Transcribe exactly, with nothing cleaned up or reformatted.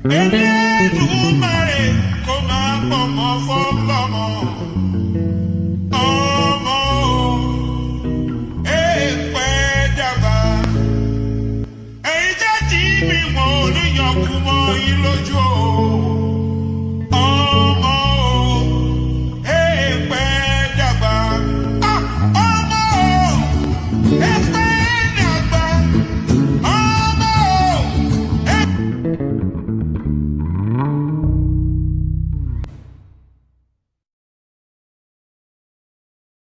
Elédùmarè kó máa pọ̀mọ́ fọ́lọ́mọ. Ọmọ Epe Dagba. Ẹ̀yin jẹ́ tí mi wọ̀n oníyànkú mọ́ yín lójú o. Ọmọ Epe Dagba. Ọmọ Epe